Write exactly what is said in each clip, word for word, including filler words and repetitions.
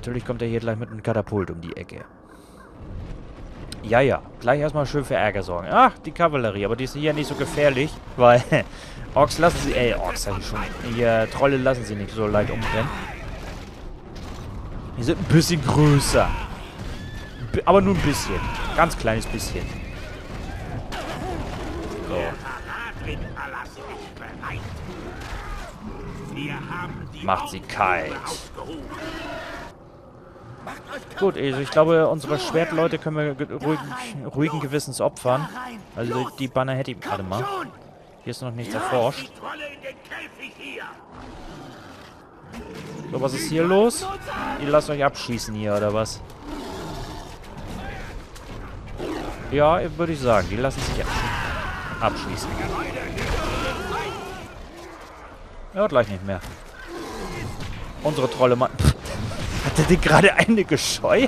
Natürlich kommt er hier gleich mit einem Katapult um die Ecke. Ja, ja. Gleich erstmal schön für Ärger sorgen. Ach, die Kavallerie. Aber die ist hier nicht so gefährlich. Weil Orks lassen sie... Ey, Orks sag ich schon. Hier, Trolle lassen sie nicht so leicht umrennen. Die sind ein bisschen größer. B aber nur ein bisschen. Ganz kleines bisschen. So. Macht sie kalt. Gut, also ich glaube, unsere Schwertleute können wir ruhigen, ruhigen Gewissens opfern. Also die Banner hätte ich gerade mal. Hier ist noch nichts erforscht. So, was ist hier los? Ihr lasst euch abschießen hier, oder was? Ja, würde ich sagen. Die lassen sich abschießen. Ja, gleich nicht mehr. Unsere Trolle, Mann. Hat er dir gerade eine gescheuert?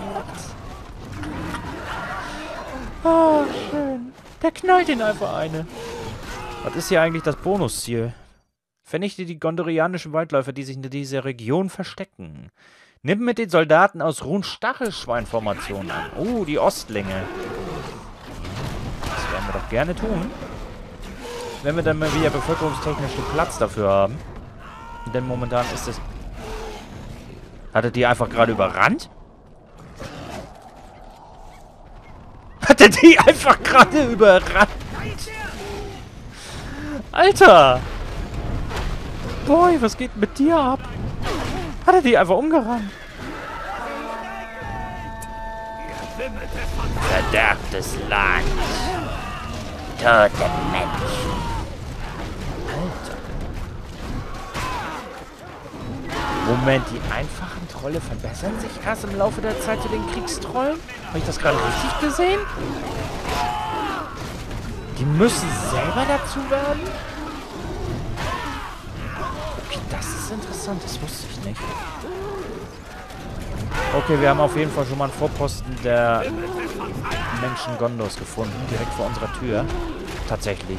Oh, schön. Der knallt ihn einfach eine. Was ist hier eigentlich das Bonusziel? Vernichte die gondorianischen Waldläufer, die sich in dieser Region verstecken. Nimm mit den Soldaten aus Ruhn Stachelschweinformationen an. Oh, die Ostlinge. Das werden wir doch gerne tun. Wenn wir dann mal wieder bevölkerungstechnisch den Platz dafür haben. Denn momentan ist es... Hat er die einfach gerade überrannt? Hat er die einfach gerade überrannt? Alter! Boy, was geht mit dir ab? Hat er die einfach umgerannt? Verderbtes Land. Tote Menschen. Alter. Moment, die einfachen Trolle verbessern sich erst im Laufe der Zeit zu den Kriegstrollen? Habe ich das gerade richtig gesehen? Die müssen selber dazu werden? Okay, das ist interessant. Das wusste ich nicht. Okay, wir haben auf jeden Fall schon mal einen Vorposten der Menschen Gondors gefunden. Direkt vor unserer Tür. Tatsächlich.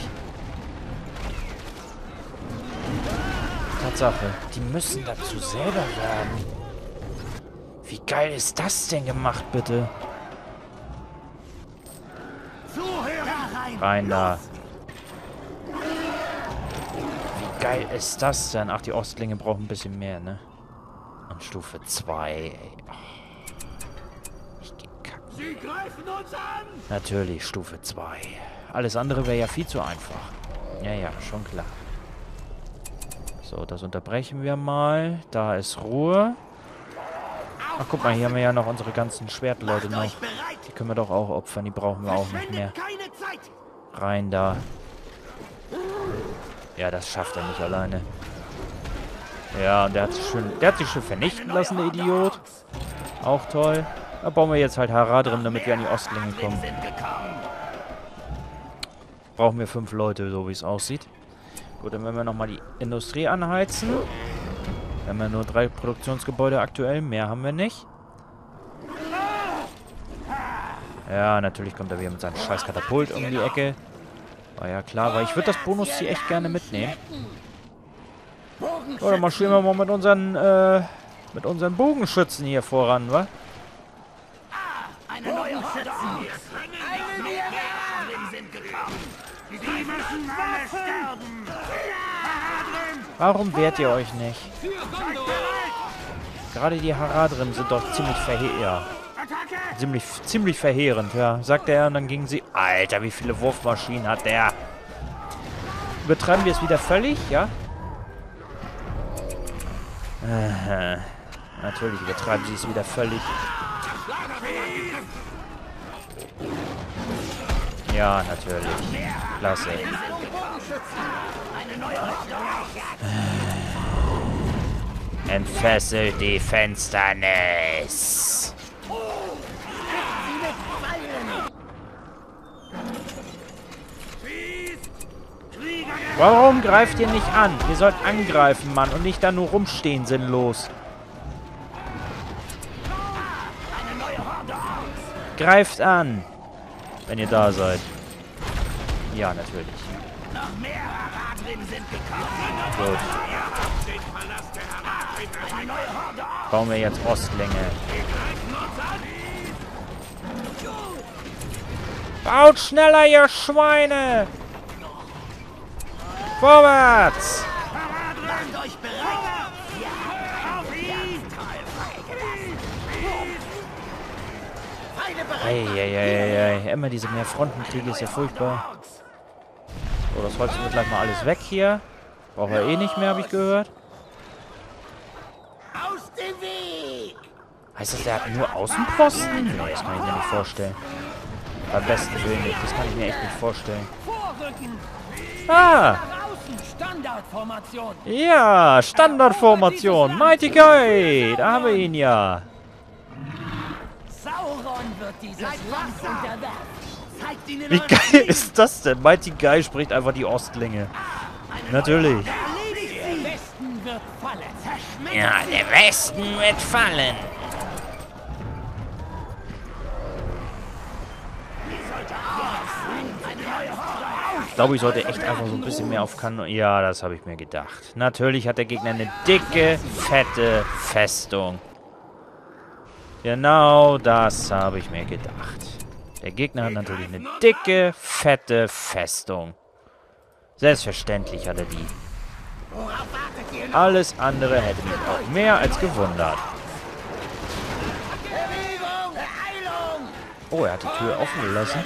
Tatsache. Die müssen dazu selber werden. Wie geil ist das denn gemacht, bitte? Rein da. Wie geil ist das denn? Ach, die Ostlinge brauchen ein bisschen mehr, ne? Und Stufe zwei, ey. Oh. Ich geh kacken. Sie greifen uns an! Natürlich, Stufe zwei. Alles andere wäre ja viel zu einfach. Ja, ja, schon klar. So, das unterbrechen wir mal. Da ist Ruhe. Ach, guck mal, hier haben wir ja noch unsere ganzen Schwertleute noch. Die können wir doch auch opfern. Die brauchen wir auch nicht mehr. Rein da. Ja, das schafft er nicht alleine. Ja, und der hat sich schön, der hat sich schön vernichten lassen, der Idiot. Auch toll. Da bauen wir jetzt halt Haradrim, damit wir an die Ostlinge kommen. Brauchen wir fünf Leute, so wie es aussieht. Gut, dann werden wir nochmal die Industrie anheizen. Wir haben ja nur drei Produktionsgebäude aktuell. Mehr haben wir nicht. Ja, natürlich kommt er wieder mit seinem scheiß Katapult um die Ecke. War ja klar, weil ich würde das Bonusziel echt gerne mitnehmen. So, dann marschieren wir mal mit unseren, äh, mit unseren Bogenschützen hier voran, wa? Warum wehrt ihr euch nicht? Gerade die Haradrim sind doch ziemlich verheerend. Ja. Ziemlich, ziemlich verheerend, ja. Sagt er und dann gingen sie... Alter, wie viele Wurfmaschinen hat der? Übertreiben wir es wieder völlig, ja? Äh, natürlich übertreiben sie es wieder völlig. Ja, natürlich. Klasse. Entfesselt die Finsternis. Warum greift ihr nicht an? Ihr sollt angreifen, Mann, und nicht da nur rumstehen, sinnlos. Greift an, wenn ihr da seid. Ja, natürlich. Gut. bauen wir jetzt Ostlinge. Baut schneller, ihr Schweine! Vorwärts! Macht euch bereit! Eieieiei, immer diese Mehrfrontenkriege ist ja furchtbar. So, das holzen wir gleich mal alles weg hier. Brauchen wir eh nicht mehr, habe ich gehört. Aus dem Weg! Heißt das, der hat nur Außenposten? Nee, das kann ich mir nicht vorstellen. Beim besten Willen nicht. Das kann ich mir echt nicht vorstellen. Vorrücken! Ah! Standardformation! Ja, Standardformation. Mighty Guy. Da haben wir ihn ja. Sauron wird dieses Land unterwerfen. Zeigt ihnen Wie geil ist das denn? Mighty Guy spricht einfach die Ostlinge. Natürlich. Der Westen wird fallen. Ja, der Westen wird fallen. Ich glaube, ich sollte echt einfach so ein bisschen mehr auf Kanon... Ja, das habe ich mir gedacht. Natürlich hat der Gegner eine dicke, fette Festung. Genau das habe ich mir gedacht. Der Gegner hat natürlich eine dicke, fette Festung. Selbstverständlich hat er die. Alles andere hätte mich auch mehr als gewundert. Oh, er hat die Tür offen gelassen.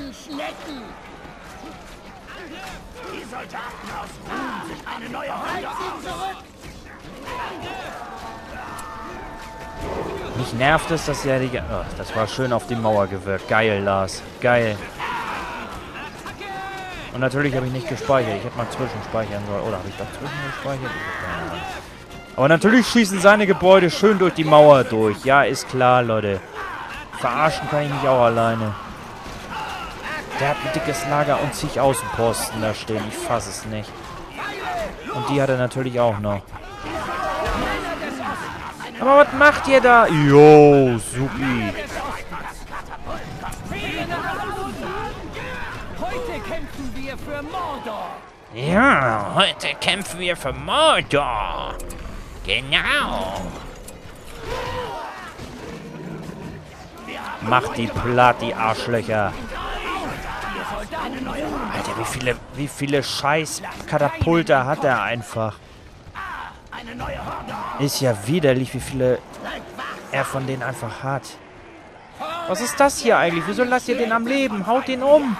Die Soldaten aus Ruhm sich eine neue Horde zurück! Mich nervt es, dass er die... Oh, das war schön auf die Mauer gewirkt. Geil, Lars. Geil. Und natürlich habe ich nicht gespeichert. Ich hätte mal zwischenspeichern sollen. Oder habe ich doch zwischengespeichert? Aber natürlich schießen seine Gebäude schön durch die Mauer durch. Ja, ist klar, Leute. Verarschen kann ich mich auch alleine. Der hat ein dickes Lager und zig Außenposten da stehen. Ich fasse es nicht. Und die hat er natürlich auch noch. Aber was macht ihr da? Jo, supi. Heute kämpfen wir für Mordor! Ja, heute kämpfen wir für Mordor. Genau. Macht die platt, die Arschlöcher. Alter, wie viele, wie viele scheiß Katapulte hat er einfach. Ist ja widerlich, wie viele er von denen einfach hat. Was ist das hier eigentlich? Wieso lasst ihr den am Leben? Haut den um!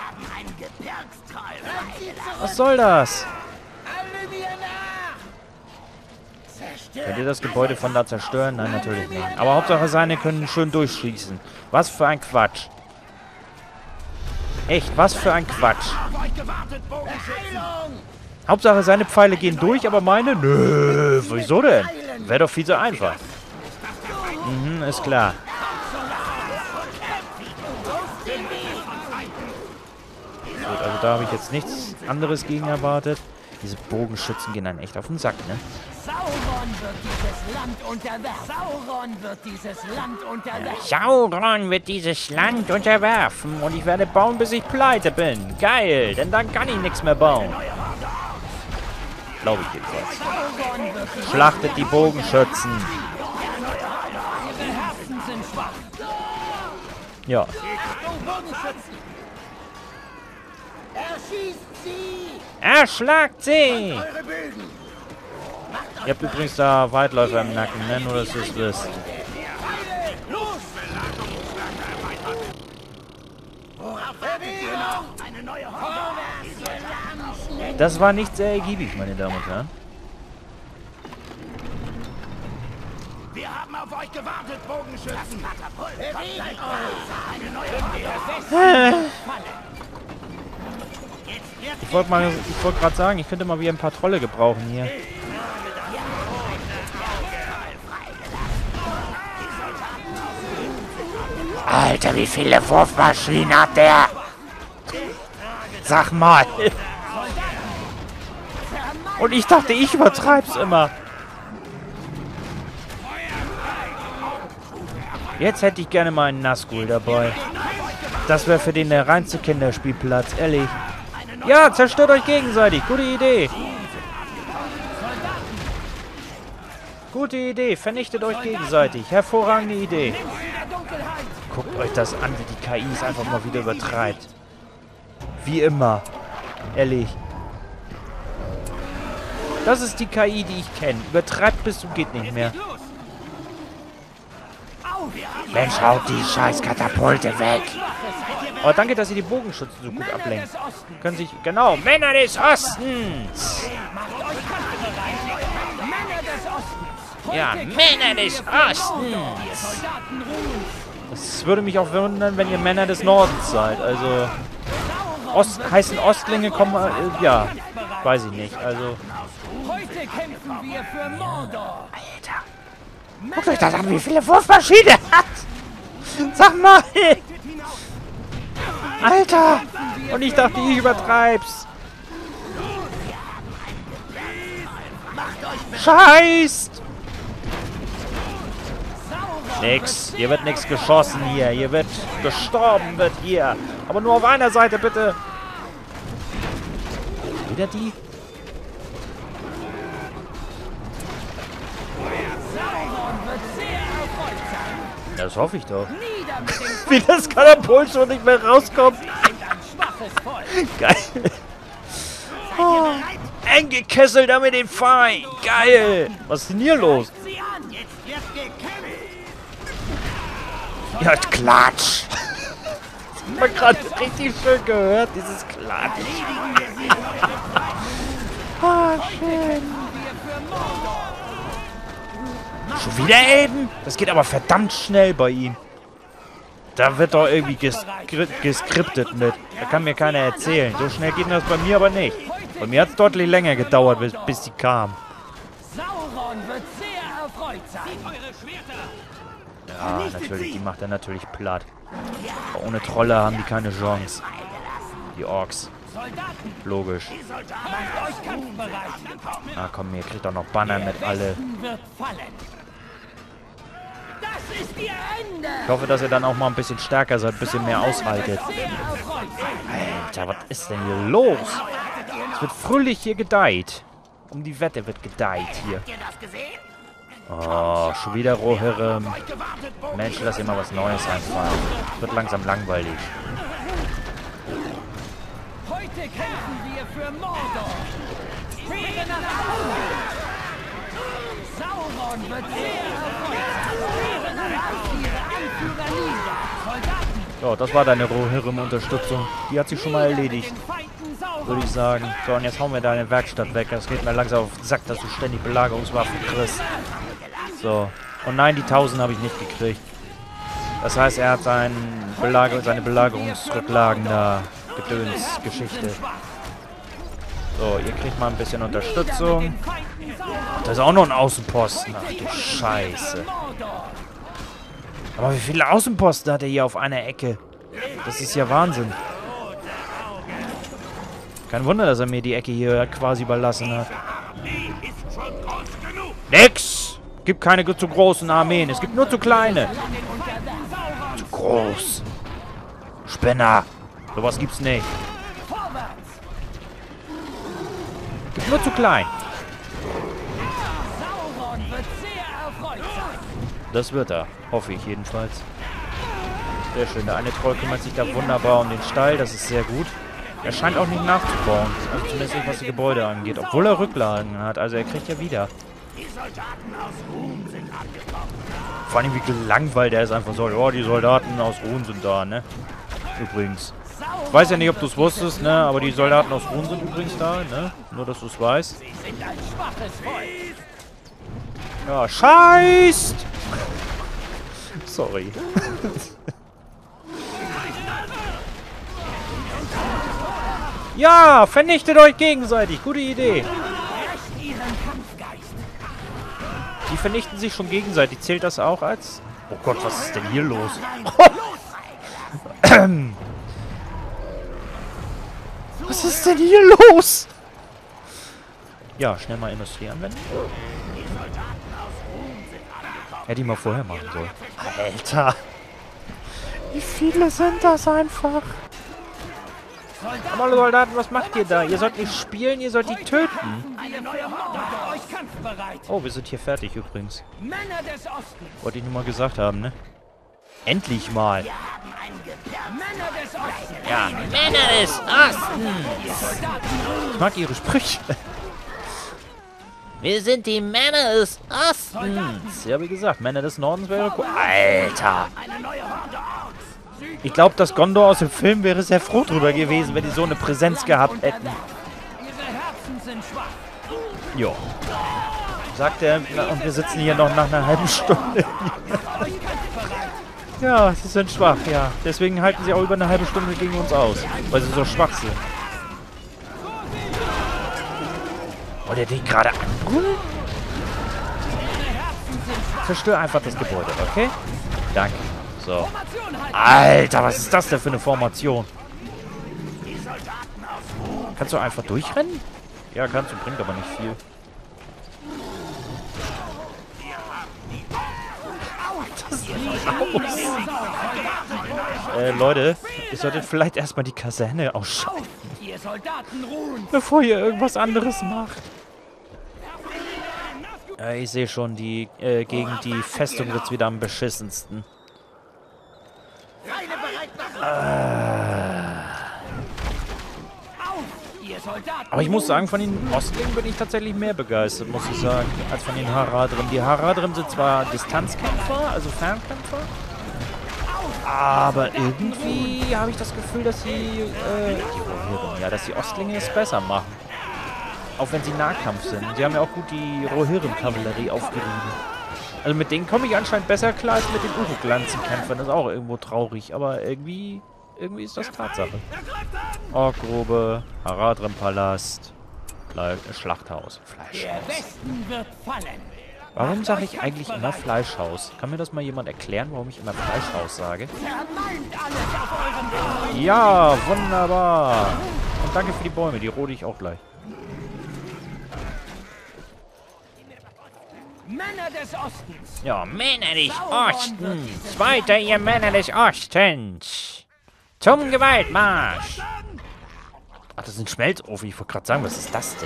Was soll das? Könnt ihr das Gebäude von da zerstören? Nein, natürlich nicht. Aber Hauptsache seine können schön durchschießen. Was für ein Quatsch. Echt, was für ein Quatsch. Hauptsache seine Pfeile gehen durch, aber meine? Nö, wieso denn? Wäre doch viel zu einfach. Mhm, ist klar. Gut, also da habe ich jetzt nichts anderes gegen erwartet. Diese Bogenschützen gehen dann echt auf den Sack, ne? Sauron wird dieses Land unterwerfen. Sauron wird dieses Land unterwerfen. Sauron wird dieses Land unterwerfen und ich werde bauen, bis ich pleite bin. Geil, denn dann kann ich nichts mehr bauen. Glaube ich jedenfalls. Schlachtet die Bogenschützen. Ja. Erschießt sie! Erschlagt sie! Ihr habt übrigens da Weitläufer im Nacken, ne? Nur, dass ihr es wisst. Das war nicht sehr ergiebig, meine Damen und Herren. Wir haben auf euch gewartet, Bogenschützen! Bewegt euch! Eine neue Horde! Ich wollte mal, ich wollte gerade sagen, ich könnte mal wieder ein paar Trolle gebrauchen hier. Alter, wie viele Wurfmaschinen hat der? Sag mal. Und ich dachte, ich übertreib's immer. Jetzt hätte ich gerne mal einen Nazgul dabei. Das wäre für den der reinste Kinderspielplatz, ehrlich. Ja, zerstört euch gegenseitig. Gute Idee. Gute Idee. Vernichtet euch gegenseitig. Hervorragende Idee. Guckt euch das an, wie die K I es einfach mal wieder übertreibt. Wie immer. Ehrlich. Das ist die K I, die ich kenne. Übertreibt bis zum geht nicht mehr. Mensch, haut die scheiß Katapulte weg. Oh, danke, dass ihr die Bogenschützen so gut ablenkt. Können sich... Genau, Männer des Ostens. Ja, Männer des Ostens. Es würde mich auch wundern, wenn ihr Männer des Nordens seid. Also... Ost heißen Ostlinge kommen... Äh, ja, weiß ich nicht. Also... Heute kämpfen wir für Mordor. Alter. Guckt euch das an, wie viele Wurfmaschine hat. Sag mal. Alter. Und ich dachte, ich übertreib's. Scheißt. Nix. Hier wird nichts geschossen hier. Hier wird gestorben, wird hier. Aber nur auf einer Seite, bitte. Wieder die? Das hoffe ich doch. Wie das Katapult schon nicht mehr rauskommt. Geil. Oh. Eng gekesselt da mit dem Feind. Geil. Was ist denn hier los? Ja, Klatsch. Das hat man gerade richtig schön gehört, dieses Klatsch. Ah, schön. Schon wieder Elben? Das geht aber verdammt schnell bei ihm. Da wird doch irgendwie geskri geskriptet mit. Da kann mir keiner erzählen. So schnell geht das bei mir aber nicht. Bei mir hat es deutlich länger gedauert, bis, bis die kam. Ja, natürlich. Die macht er natürlich platt. Aber ohne Trolle haben die keine Chance. Die Orks. Logisch. Na komm, ihr kriegt doch noch Banner mit alle. Ich hoffe, dass ihr dann auch mal ein bisschen stärker seid, ein bisschen mehr aushaltet. Alter, was ist denn hier los? Es wird fröhlich hier gedeiht. Um die Wette wird gedeiht hier. Oh, schon wieder Rohirrim. Mensch, lass dir mal was Neues einfallen. Es wird langsam langweilig. Heute kämpfen wir für Mordor. Friere nach Sauron. Sauron wird sehr erfreut. Ihre Anführer nieder. Soldaten. So, das war deine Rohirrim-Unterstützung. Die hat sich schon mal erledigt, würde ich sagen. So, und jetzt hauen wir deine Werkstatt weg. Das geht mir langsam auf den Sack, dass du ständig Belagerungswaffen kriegst. So. Und nein, die tausend habe ich nicht gekriegt. Das heißt, er hat seinen Belager seine Belagerungsrücklagen da. Gedöns, Geschichte. So, ihr kriegt mal ein bisschen Unterstützung. Da ist auch noch ein Außenposten. Ach du Scheiße. Aber wie viele Außenposten hat er hier auf einer Ecke? Das ist ja Wahnsinn. Kein Wunder, dass er mir die Ecke hier quasi überlassen hat. Nix! Gibt keine zu großen Armeen. Es gibt nur zu kleine. Zu groß. Spinner. Sowas gibt's nicht. Gibt nur zu klein. Das wird er. Hoffe ich jedenfalls. Sehr schön. Der eine Troll kümmert sich da wunderbar um den Stall. Das ist sehr gut. Er scheint auch nicht nachzubauen. Also zumindest nicht, was die Gebäude angeht. Obwohl er Rücklagen hat. Also er kriegt ja wieder. Vor allem wie gelangweilt er ist einfach so. Oh, die Soldaten aus Ruhn sind da, ne? Übrigens. Ich weiß ja nicht, ob du es wusstest, ne? Aber die Soldaten aus Ruhn sind übrigens da, ne? Nur, dass du es weißt. Ja, scheißt! Sorry. Ja, vernichtet euch gegenseitig. Gute Idee. Die vernichten sich schon gegenseitig. Zählt das auch als... Oh Gott, was ist denn hier los? Was ist denn hier los? Ja, schnell mal Industrie anwenden. Hätte ich mal vorher machen sollen. Alter. Wie viele sind das einfach? Aber Soldaten, was macht ihr da? Ihr sollt nicht spielen, ihr sollt die töten. kampfbereit. Oh, wir sind hier fertig übrigens. Männer des Ostens. Wollte ich nur mal gesagt haben, ne? Endlich mal. Männer des Ostens. Ja, Männer des Ostens. Ich mag ihre Sprüche. Wir sind die Männer des Ostens. Ja, wie gesagt, Männer des Nordens wäre cool. Alter. Ich glaube, das Gondor aus dem Film wäre sehr froh drüber gewesen, wenn die so eine Präsenz gehabt hätten. Ihre Herzen sind schwach. Jo. Sagt er, und wir sitzen hier noch nach einer halben Stunde. Ja, sie sind schwach, ja. Deswegen halten sie auch über eine halbe Stunde gegen uns aus, weil sie so schwach sind. Wollt ihr dich gerade anbrüllen? Zerstör einfach das Gebäude, okay? Danke. So. Alter, was ist das denn für eine Formation? Kannst du einfach durchrennen? Ja, kannst du, bringt aber nicht viel. Das ist aus. Äh, Leute, ihr solltet vielleicht erstmal die Kaserne ausschalten, bevor ihr irgendwas anderes macht. Äh, ich sehe schon, die äh, gegen die Festung wird es wieder am beschissensten. Äh. Aber ich muss sagen, von den Ostlingen bin ich tatsächlich mehr begeistert, muss ich sagen, als von den Haradrim. Die Haradrim sind zwar Distanzkämpfer, also Fernkämpfer, aber irgendwie habe ich das Gefühl, dass sie, äh, die Rohirrim, ja, dass die Ostlinge es besser machen. Auch wenn sie Nahkampf sind. Sie haben ja auch gut die Rohirrim-Kavallerie aufgerieben. Also mit denen komme ich anscheinend besser klar als mit den Uruk-Lanzenkämpfern. Das ist auch irgendwo traurig, aber irgendwie, irgendwie ist das Tatsache. Orkgrube, Haradrim-Palast, Schlachthaus, Fleischhaus. Warum sage ich eigentlich immer Fleischhaus? Kann mir das mal jemand erklären, warum ich immer Fleischhaus sage? Ja, wunderbar. Und danke für die Bäume, die rote ich auch gleich. Männer des Ostens. Ja, Männer des Ostens. Weiter, ihr Männer des Ostens. Zum Gewaltmarsch. Ach, das ist ein Schmelzofen. Ich wollte gerade sagen, was ist das denn?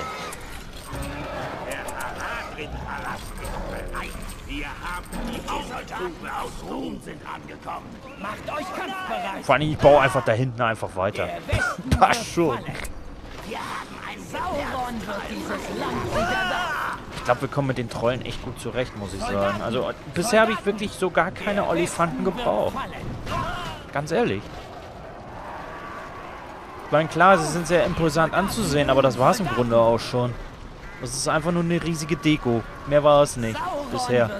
Wir haben die Soldaten aus Rom sind angekommen. Macht euch kampfbereit. Vor allem, ich baue einfach da hinten einfach weiter. Passt schon. Wir haben ein Sauron wird dieses Land unterwerfen. Ich glaube, wir kommen mit den Trollen echt gut zurecht, muss ich sagen. Also, bisher habe ich wirklich so gar keine Olifanten gebraucht. Ganz ehrlich. Ich meine, klar, sie sind sehr imposant anzusehen, aber das war es im Grunde auch schon. Das ist einfach nur eine riesige Deko. Mehr war es nicht, bisher.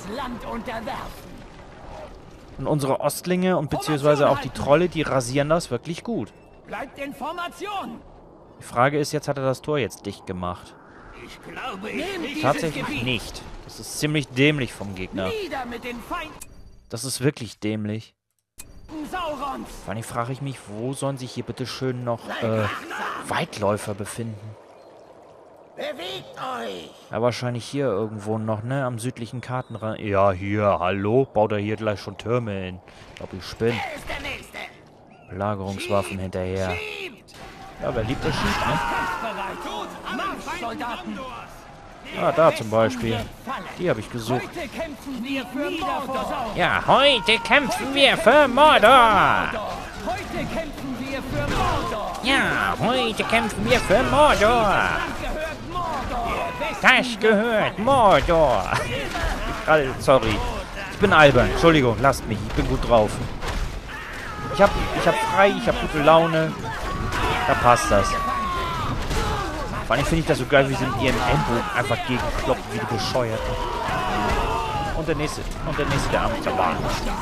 Und unsere Ostlinge und beziehungsweise auch die Trolle, die rasieren das wirklich gut. Bleibt in Formation. Die Frage ist, jetzt hat er das Tor jetzt dicht gemacht. Ich glaube, ich Tatsächlich nicht. Das ist ziemlich dämlich vom Gegner. Nieder mit den Feinden. Das ist wirklich dämlich. Saurons. Vor allem frage ich mich, wo sollen sich hier bitte schön noch äh, Weitläufer befinden? Bewegt euch. Ja, wahrscheinlich hier irgendwo noch, ne? Am südlichen Kartenrand. Ja, hier, hallo? Baut er hier gleich schon Türme hin? Ich glaube, ich spinne. Wer ist der Nächste? Belagerungswaffen hinterher. Schiebt. Ja, wer liebt, der schiebt, ne? Marsch, Soldaten. Ah, da zum Beispiel. Die habe ich gesucht. Heute kämpfen wir für Mordor. Ja, heute kämpfen wir für Mordor. Heute kämpfen wir für Mordor. Ja, heute kämpfen wir für Mordor. Gehört Mordor. Das gehört Mordor. Gerade, sorry. Ich bin albern. Entschuldigung, lasst mich. Ich bin gut drauf. Ich hab, ich hab frei, ich hab gute Laune. Da passt das. Vor allem finde ich das so geil, wie sie mit ihren Ellenbogen einfach gegenkloppen, wie die Bescheuerten. Und der nächste, und der nächste, der Arme ist dabei.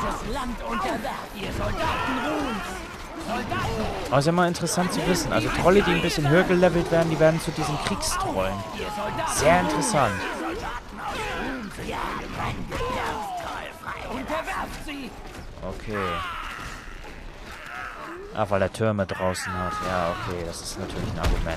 Aber ist ja mal interessant zu wissen. Also Trolle, die ein bisschen höher gelevelt werden, die werden zu diesen Kriegstrollen. Sehr interessant. Okay. Ach, weil er Türme draußen hat. Ja, okay, das ist natürlich ein Argument.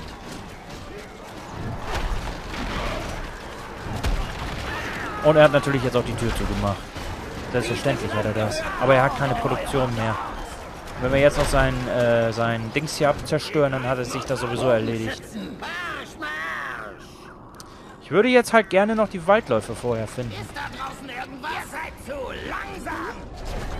Und er hat natürlich jetzt auch die Tür zugemacht. Selbstverständlich hat er das. Aber er hat keine Produktion mehr. Wenn wir jetzt noch sein, äh, sein Dings hier abzerstören, dann hat es sich das sowieso erledigt. Ich würde jetzt halt gerne noch die Waldläufe vorher finden. Ist da draußen irgendwas? Ihr seid zu langsam!